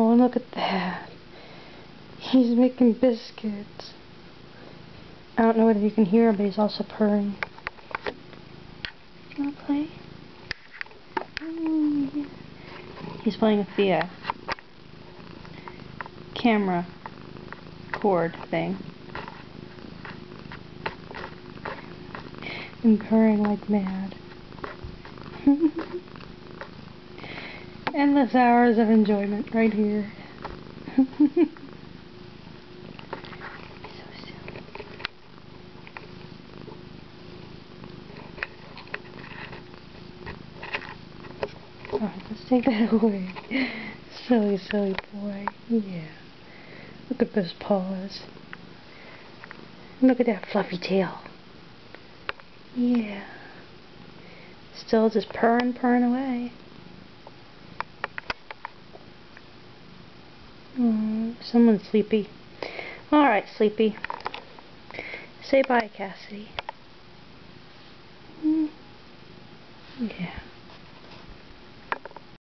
Oh, look at that. He's making biscuits. I don't know whether you can hear him, but he's also purring. You want to play? Yeah. He's playing with the camera cord thing. And purring like mad. Endless hours of enjoyment right here. So silly. Alright, let's take that away. Silly, silly boy. Yeah. Look at those paws. Look at that fluffy tail. Yeah. Still just purring away. Someone's sleepy. Alright, sleepy. Say bye, Cassidy. Yeah.